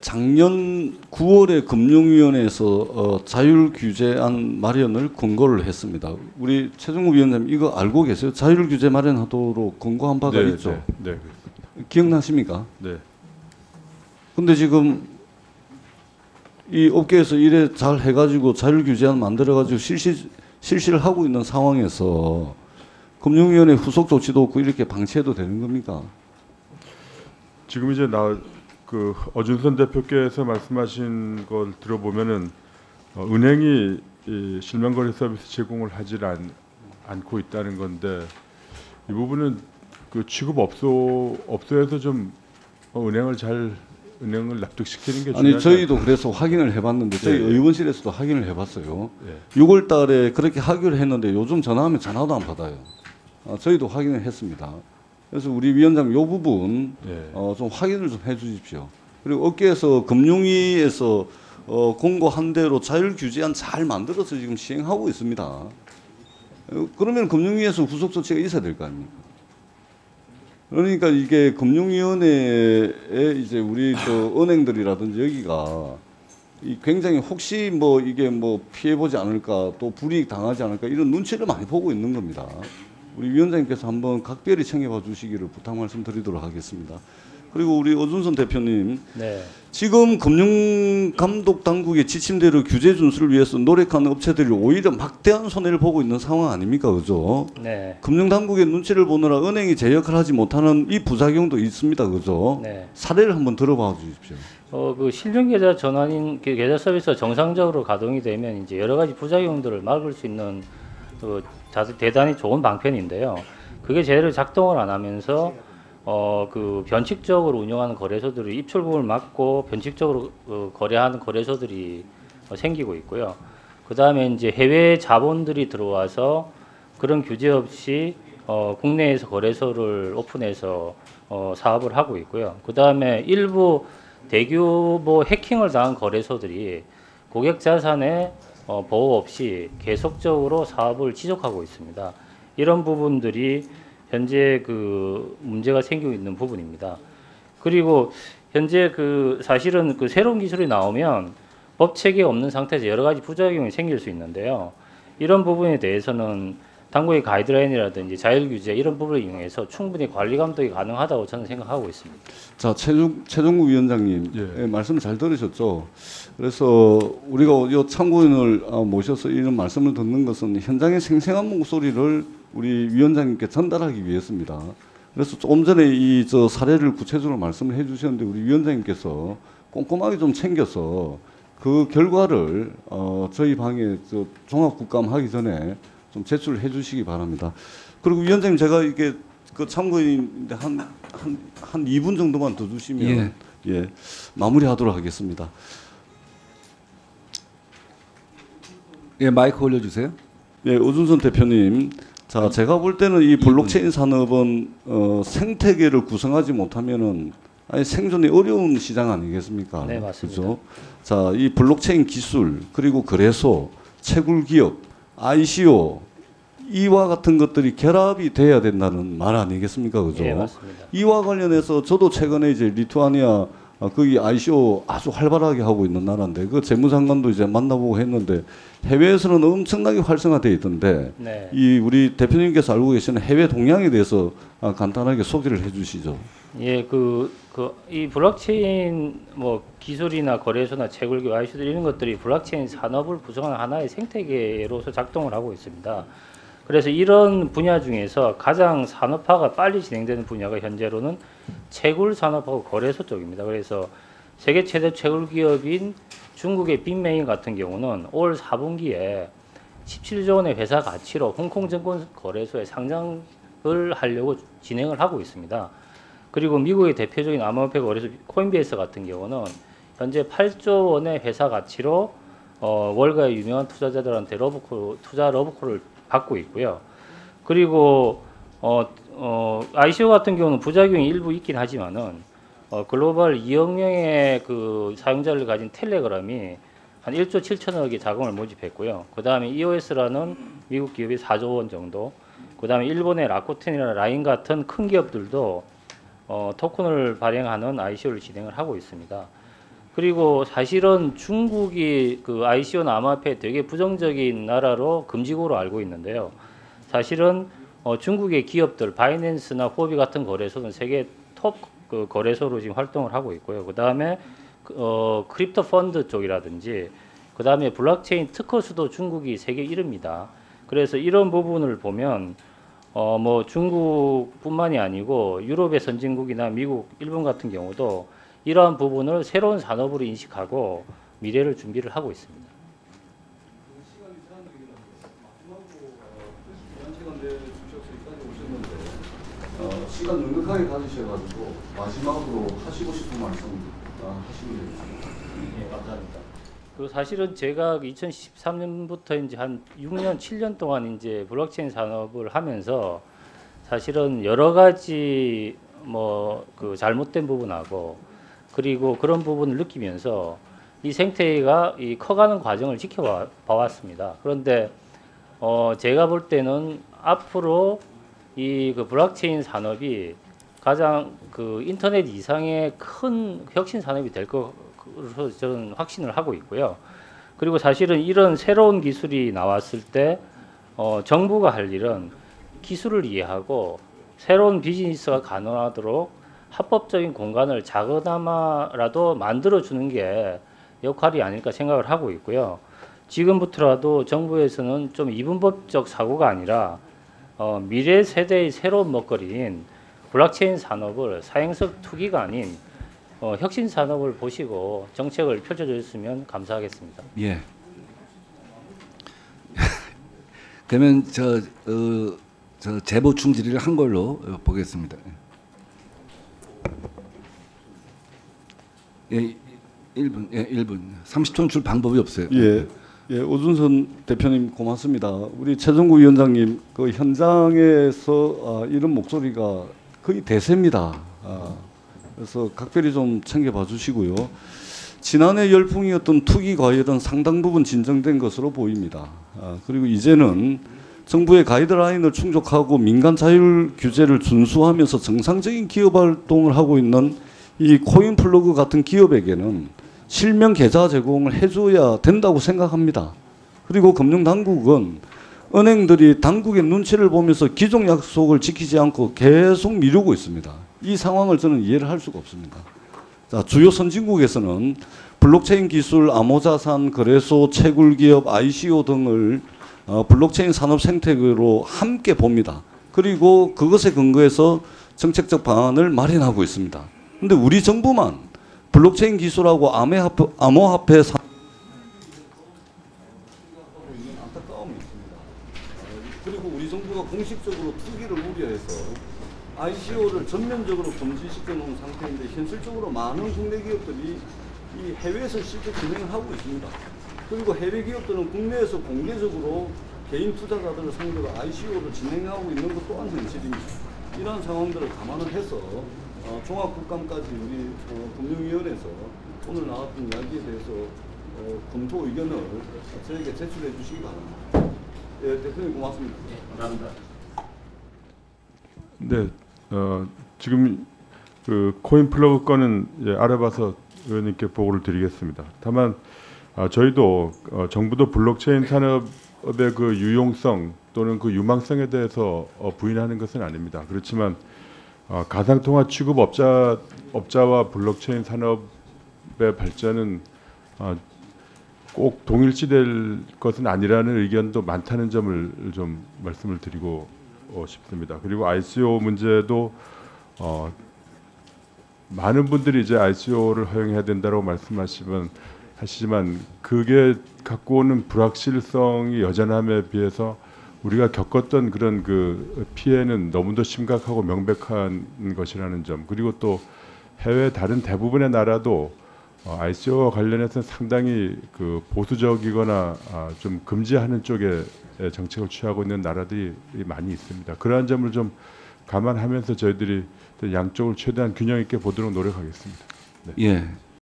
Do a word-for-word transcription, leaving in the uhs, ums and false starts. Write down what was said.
작년 구월에 금융위원회에서 어, 자율규제안 마련을 권고를 했습니다. 우리 최종국 위원장님 이거 알고 계세요? 자율규제 마련하도록 권고한 바가 네, 있죠. 네, 네. 기억나십니까? 네. 근데 지금 이 업계에서 이래 잘 해가지고 자율규제안 만들어가지고 실시 실시를 하고 있는 상황에서 금융위원회 후속 조치도 없고 이렇게 방치해도 되는 겁니까? 지금 이제 나 그 어준선 대표께서 말씀하신 걸 들어보면은 어, 은행이 이 실명거래 서비스 제공을 하질 않, 않고 있다는 건데 이 부분은 그 취급업소 업소에서 좀 어, 은행을 잘 은행을 납득시키는 게 중요하죠. 아니 저희도 그래서 확인을 해봤는데 저희 네. 의원실에서도 확인을 해봤어요. 네. 유월 달에 그렇게 하기로 했는데 요즘 전화하면 전화도 안 받아요. 어, 저희도 확인을 했습니다. 그래서 우리 위원장 이 부분 네. 어, 좀 확인을 좀 해주십시오. 그리고 업계에서 금융위에서 어, 공고한 대로 자율규제안 잘 만들어서 지금 시행하고 있습니다. 어, 그러면 금융위에서 후속 조치가 있어야 될 거 아닙니까? 그러니까 이게 금융위원회에 이제 우리 그 은행들이라든지 여기가 이 굉장히 혹시 뭐 이게 뭐 피해 보지 않을까 또 불이익 당하지 않을까 이런 눈치를 많이 보고 있는 겁니다. 우리 위원장님께서 한번 각별히 챙겨봐 주시기를 부탁 말씀드리도록 하겠습니다. 그리고 우리 어준선 대표님, 네. 지금 금융감독당국의 지침대로 규제 준수를 위해서 노력하는 업체들이 오히려 막대한 손해를 보고 있는 상황 아닙니까, 그죠? 네. 금융당국의 눈치를 보느라 은행이 제 역할을 하지 못하는 이 부작용도 있습니다, 그죠? 네. 사례를 한번 들어봐 주십시오. 어, 그 실명 계좌 전환인 그 계좌 서비스가 정상적으로 가동이 되면 이제 여러 가지 부작용들을 막을 수 있는 그 대단히 좋은 방편인데요. 그게 제대로 작동을 안 하면서 어, 그 변칙적으로 운영하는 거래소들이 입출금을 막고 변칙적으로 어, 거래하는 거래소들이 어, 생기고 있고요. 그 다음에 이제 해외 자본들이 들어와서 그런 규제 없이 어, 국내에서 거래소를 오픈해서 어, 사업을 하고 있고요. 그 다음에 일부 대규모 해킹을 당한 거래소들이 고객 자산에 어, 보호 없이 계속적으로 사업을 지속하고 있습니다. 이런 부분들이 현재 그 문제가 생기고 있는 부분입니다. 그리고 현재 그 사실은 그 새로운 기술이 나오면 법 체계가 없는 상태에서 여러 가지 부작용이 생길 수 있는데요. 이런 부분에 대해서는 당국의 가이드라인이라든지 자율규제 이런 부분을 이용해서 충분히 관리 감독이 가능하다고 저는 생각하고 있습니다. 자, 최종, 최종국 위원장님, 예. 예, 말씀 잘 들으셨죠? 그래서 우리가 이 참고인을 모셔서 이런 말씀을 듣는 것은 현장의 생생한 목소리를 우리 위원장님께 전달하기 위해서입니다. 그래서 조금 전에 이 저 사례를 구체적으로 말씀을 해주셨는데 우리 위원장님께서 꼼꼼하게 좀 챙겨서 그 결과를 어, 저희 방에 저 종합국감 하기 전에 좀 제출해 주시기 바랍니다. 그리고 위원장님 제가 이게 그 참고인인데 한 한 한 이 분 정도만 더 주시면 예. 예, 마무리하도록 하겠습니다. 예, 마이크 올려주세요. 예, 오준선 대표님. 자, 제가 볼 때는 이 블록체인 산업은 어, 생태계를 구성하지 못하면은 아니 생존이 어려운 시장 아니겠습니까? 네, 맞습니다. 그렇죠? 자, 이 블록체인 기술 그리고 거래소, 채굴 기업, 아이씨오 이와 같은 것들이 결합이 돼야 된다는 말 아니겠습니까? 그죠? 네, 맞습니다. 이와 관련해서 저도 최근에 이제 리투아니아 아, 거기 아이씨오 아주 활발하게 하고 있는 나라인데 그 재무장관도 이제 만나보고 했는데 해외에서는 엄청나게 활성화되어 있던데 네. 이 우리 대표님께서 알고 계시는 해외 동향에 대해서 아, 간단하게 소개를 해주시죠. 예, 그, 그, 이 블록체인 뭐 기술이나 거래소나 채굴기 아이씨들 이런 것들이 블록체인 산업을 구성하는 하나의 생태계로서 작동을 하고 있습니다. 그래서 이런 분야 중에서 가장 산업화가 빨리 진행되는 분야가 현재로는 채굴 산업하고 거래소 쪽입니다. 그래서 세계 최대 채굴 기업인 중국의 빅메인 같은 경우는 올 사 분기에 십칠조 원의 회사 가치로 홍콩 증권 거래소에 상장을 하려고 진행을 하고 있습니다. 그리고 미국의 대표적인 암호화폐 거래소 코인베이스 같은 경우는 현재 팔조 원의 회사 가치로 어, 월가의 유명한 투자자들한테 러브콜, 투자 러브콜을 받고 있고요. 그리고 어, 어, 아이씨오 같은 경우는 부작용이 일부 있긴 하지만은 어, 글로벌 이억 명의 그 사용자를 가진 텔레그램이 한 일조 칠천억의 자금을 모집했고요. 그 다음에 이오에스라는 미국 기업이 사조 원 정도, 그 다음에 일본의 라쿠텐이나 라인 같은 큰 기업들도 어, 토큰을 발행하는 아이씨오를 진행을 하고 있습니다. 그리고 사실은 중국이 그 아이씨오나 암호화폐에 되게 부정적인 나라로 금지국으로 알고 있는데요. 사실은 어, 중국의 기업들 바이낸스나 후오비 같은 거래소는 세계 톱 그 거래소로 지금 활동을 하고 있고요. 그 다음에 어, 크립토 펀드 쪽이라든지 그 다음에 블록체인 특허 수도 중국이 세계 일 위입니다. 그래서 이런 부분을 보면 어, 뭐 중국뿐만이 아니고 유럽의 선진국이나 미국, 일본 같은 경우도 이러한 부분을 새로운 산업으로 인식하고 미래를 준비를 하고 있습니다. 어, 시간 넉넉하게 가지셔가지고 마지막으로 하시고 싶은 말씀 어, 하시면 됩니다. 예, 감사합니다. 그 사실은 제가 이천십삼 년부터 이제 한 육 년, 칠 년 동안 이제 블록체인 산업을 하면서 사실은 여러 가지 뭐 그 잘못된 부분하고 그리고 그런 부분을 느끼면서 이 생태계가 이 커가는 과정을 지켜봐 왔습니다. 그런데 어 제가 볼 때는 앞으로 이 그 블록체인 산업이 가장 그 인터넷 이상의 큰 혁신 산업이 될 것으로 저는 확신을 하고 있고요. 그리고 사실은 이런 새로운 기술이 나왔을 때 어 정부가 할 일은 기술을 이해하고 새로운 비즈니스가 가능하도록 합법적인 공간을 작으나마라도 만들어주는 게 역할이 아닐까 생각을 하고 있고요. 지금부터라도 정부에서는 좀 이분법적 사고가 아니라 어, 미래 세대의 새로운 먹거리인 블록체인 산업을 사행성 투기가 아닌 어, 혁신 산업을 보시고 정책을 펼쳐주셨으면 감사하겠습니다. 예. 그러면 저, 어, 저 제보 충질을 한 걸로 어, 보겠습니다. 예, 일 분, 예, 일 분. 삼십 초는 줄 방법이 없어요. 예, 예, 오준선 대표님 고맙습니다. 우리 최정구 위원장님 그 현장에서 아, 이런 목소리가 거의 대세입니다. 아, 그래서 각별히 좀 챙겨봐 주시고요. 지난해 열풍이었던 투기 과열은 상당 부분 진정된 것으로 보입니다. 아, 그리고 이제는 정부의 가이드라인을 충족하고 민간 자율 규제를 준수하면서 정상적인 기업 활동을 하고 있는 이 코인 플러그 같은 기업에게는 실명 계좌 제공을 해줘야 된다고 생각합니다. 그리고 금융당국은 은행들이 당국의 눈치를 보면서 기존 약속을 지키지 않고 계속 미루고 있습니다. 이 상황을 저는 이해를 할 수가 없습니다. 자, 주요 선진국에서는 블록체인 기술, 암호자산, 거래소, 채굴기업, 아이씨오 등을 어, 블록체인 산업 생태계로 함께 봅니다. 그리고 그것에 근거해서 정책적 방안을 마련하고 있습니다. 그런데 우리 정부만 블록체인 기술하고 암호화폐, 암호화폐 산 안타까움이 있습니다. 그리고 우리 정부가 공식적으로 투기를 우려해서 아이씨오를 전면적으로 금지시켜 놓은 상태인데 현실적으로 많은 국내 기업들이 이 해외에서 실제 진행을 하고 있습니다. 그리고 해외 기업들은 국내에서 공개적으로 개인 투자자들을 상대로 아이씨오를 진행하고 있는 것 또한 현실입니다. 이러한 상황들을 감안을 해서 어, 종합국감까지 우리 어, 금융위원회에서 오늘 나왔던 이야기에 대해서 어, 검토 의견을 저에게 제출해 주시기 바랍니다. 예, 대표님 고맙습니다. 감사합니다. 네, 어, 지금 그 코인 플러그 건은 예, 알아봐서 의원님께 보고를 드리겠습니다. 다만 아, 저희도 어, 정부도 블록체인 산업의 그 유용성 또는 그 유망성에 대해서 어, 부인하는 것은 아닙니다. 그렇지만 어, 가상통화 취급 업자 업자와 블록체인 산업의 발전은 어, 꼭 동일시될 것은 아니라는 의견도 많다는 점을 좀 말씀을 드리고 어, 싶습니다. 그리고 아이씨오 문제도 어, 많은 분들이 이제 아이씨오를 허용해야 된다고 말씀하시면 하시지만 그게 갖고 오는 불확실성이 여전함에 비해서 우리가 겪었던 그런 그 피해는 너무도 심각하고 명백한 것이라는 점, 그리고 또 해외 다른 대부분의 나라도 어, 아이씨오와 관련해서 상당히 그 보수적이거나 아, 좀 금지하는 쪽에 정책을 취하고 있는 나라들이 많이 있습니다. 그러한 점을 좀 감안하면서 저희들이 양쪽을 최대한 균형 있게 보도록 노력하겠습니다. 네. 예.